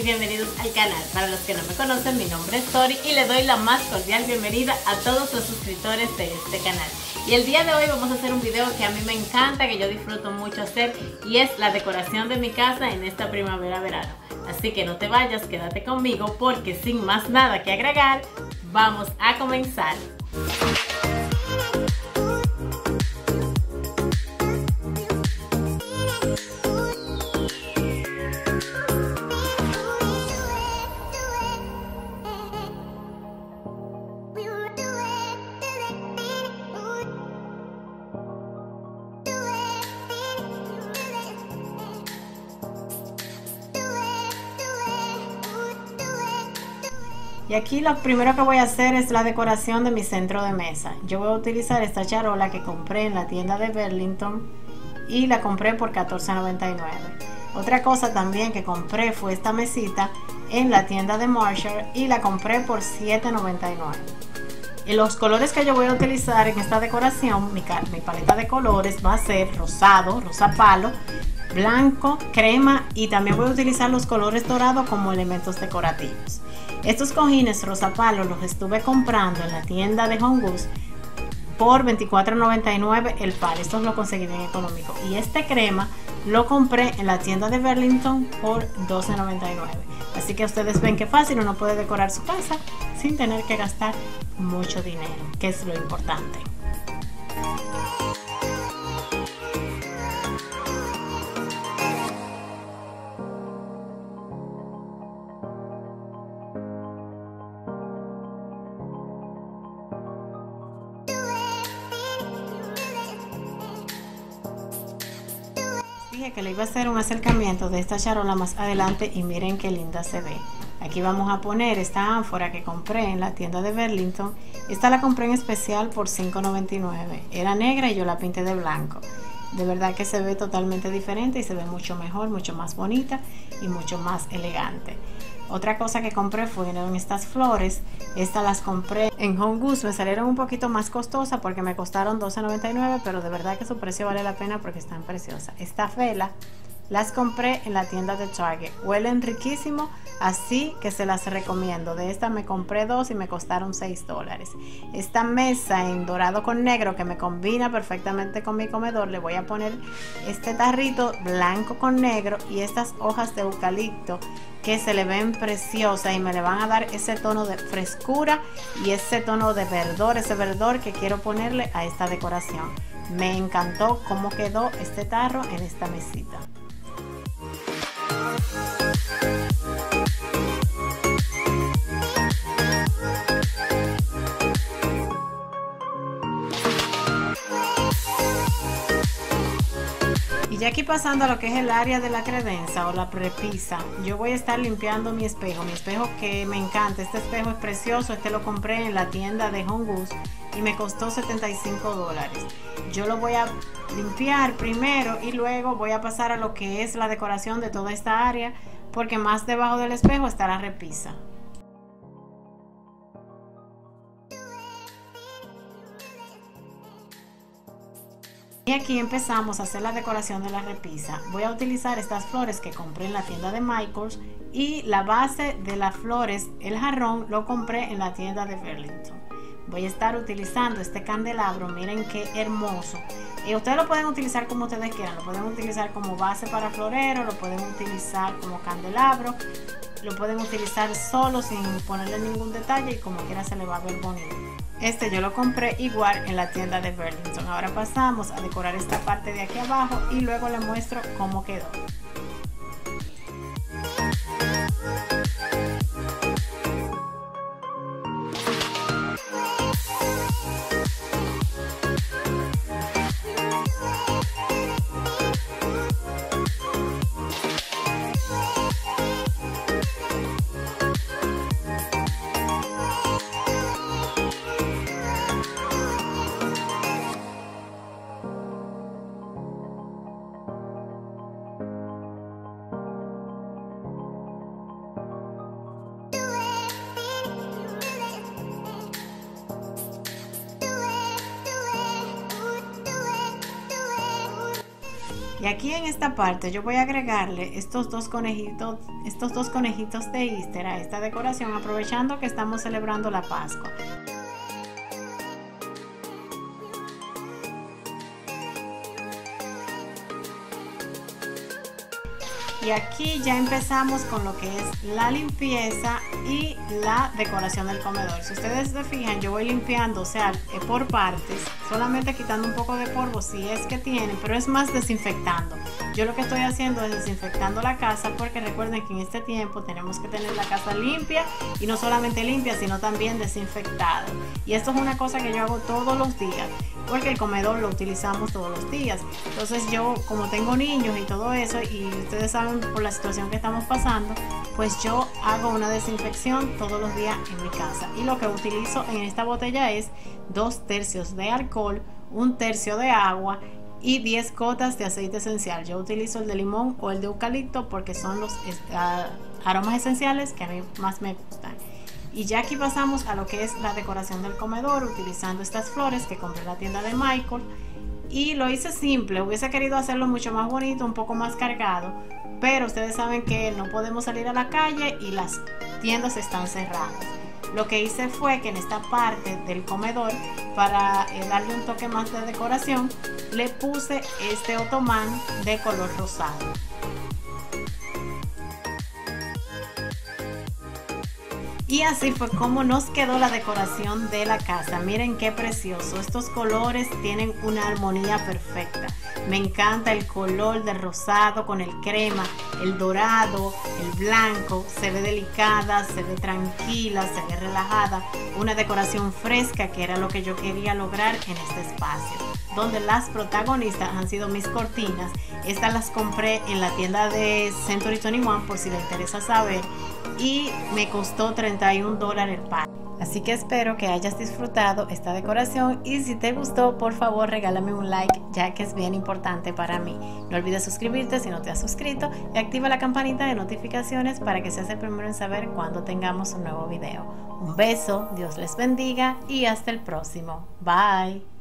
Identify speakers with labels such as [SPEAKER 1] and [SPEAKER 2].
[SPEAKER 1] bienvenidos al canal. Para los que no me conocen, mi nombre es Tori y le doy la más cordial bienvenida a todos los suscriptores de este canal. Y el día de hoy vamos a hacer un video que a mí me encanta, que yo disfruto mucho hacer, y es la decoración de mi casa en esta primavera-verano. Así que no te vayas, quédate conmigo porque sin más nada que agregar, vamos a comenzar. Y aquí lo primero que voy a hacer es la decoración de mi centro de mesa. Yo voy a utilizar esta charola que compré en la tienda de Burlington y la compré por $14.99. Otra cosa también que compré fue esta mesita en la tienda de Marshall y la compré por $7.99. Y los colores que yo voy a utilizar en esta decoración, mi paleta de colores va a ser rosado, rosa palo, blanco, crema, y también voy a utilizar los colores dorados como elementos decorativos. Estos cojines rosa palo los estuve comprando en la tienda de Home Goods por $24.99 el par. Estos lo conseguí bien económico. Y este crema lo compré en la tienda de Burlington por $12.99. Así que ustedes ven que fácil uno puede decorar su casa sin tener que gastar mucho dinero, que es lo importante. Dije que le iba a hacer un acercamiento de esta charola más adelante y miren qué linda se ve. Aquí vamos a poner esta ánfora que compré en la tienda de Burlington. Esta la compré en especial por $5.99. Era negra y yo la pinté de blanco. De verdad que se ve totalmente diferente y se ve mucho mejor, mucho más bonita y mucho más elegante. Otra cosa que compré fueron estas flores. Estas las compré en Home Goods. Me salieron un poquito más costosas porque me costaron $12.99, pero de verdad que su precio vale la pena porque están preciosas. Esta vela las compré en la tienda de Target. Huelen riquísimo, así que se las recomiendo. De esta me compré dos y me costaron $6. Esta mesa en dorado con negro que me combina perfectamente con mi comedor, le voy a poner este tarrito blanco con negro y estas hojas de eucalipto que se le ven preciosas y me le van a dar ese tono de frescura y ese tono de verdor, ese verdor que quiero ponerle a esta decoración. Me encantó cómo quedó este tarro en esta mesita. Y ya aquí pasando a lo que es el área de la credenza o la repisa, yo voy a estar limpiando mi espejo que me encanta. Este espejo es precioso, este lo compré en la tienda de Home Goods y me costó $75. Yo lo voy a limpiar primero y luego voy a pasar a lo que es la decoración de toda esta área, porque más debajo del espejo está la repisa. Y aquí empezamos a hacer la decoración de la repisa. Voy a utilizar estas flores que compré en la tienda de Michaels y la base de las flores, el jarrón, lo compré en la tienda de Burlington. Voy a estar utilizando este candelabro, miren qué hermoso. Y ustedes lo pueden utilizar como ustedes quieran, lo pueden utilizar como base para florero, lo pueden utilizar como candelabro, lo pueden utilizar solo sin ponerle ningún detalle y como quiera se le va a ver bonito. Este yo lo compré igual en la tienda de Burlington. Ahora pasamos a decorar esta parte de aquí abajo y luego les muestro cómo quedó. Y aquí en esta parte yo voy a agregarle estos dos conejitos de Easter a esta decoración, aprovechando que estamos celebrando la Pascua. Y aquí ya empezamos con lo que es la limpieza y la decoración del comedor. Si ustedes se fijan, yo voy limpiando, o sea, por partes, solamente quitando un poco de polvo si es que tienen, pero es más desinfectando. Yo lo que estoy haciendo es desinfectando la casa, porque recuerden que en este tiempo tenemos que tener la casa limpia, y no solamente limpia, sino también desinfectada. Y esto es una cosa que yo hago todos los días, porque el comedor lo utilizamos todos los días. Entonces yo, como tengo niños y todo eso, y ustedes saben por la situación que estamos pasando, pues yo hago una desinfección todos los días en mi casa. Y lo que utilizo en esta botella es 2/3 de alcohol, 1/3 de agua y 10 gotas de aceite esencial. Yo utilizo el de limón o el de eucalipto porque son los aromas esenciales que a mí más me gustan. Y ya aquí pasamos a lo que es la decoración del comedor, utilizando estas flores que compré en la tienda de Michael. Y lo hice simple, hubiese querido hacerlo mucho más bonito, un poco más cargado, pero ustedes saben que no podemos salir a la calle y las tiendas están cerradas. Lo que hice fue que en esta parte del comedor, para darle un toque más de decoración, le puse este otomán de color rosado. Y así fue como nos quedó la decoración de la casa. Miren qué precioso. Estos colores tienen una armonía perfecta. Me encanta el color del rosado con el crema, el dorado, el blanco. Se ve delicada, se ve tranquila, se ve relajada. Una decoración fresca, que era lo que yo quería lograr en este espacio, donde las protagonistas han sido mis cortinas. Estas las compré en la tienda de Century 21, por si les interesa saber, y me costó $31 el par. Así que espero que hayas disfrutado esta decoración, y si te gustó, por favor regálame un like, ya que es bien importante para mí. No olvides suscribirte si no te has suscrito, y activa la campanita de notificaciones para que seas el primero en saber cuando tengamos un nuevo video. Un beso, Dios les bendiga y hasta el próximo. Bye.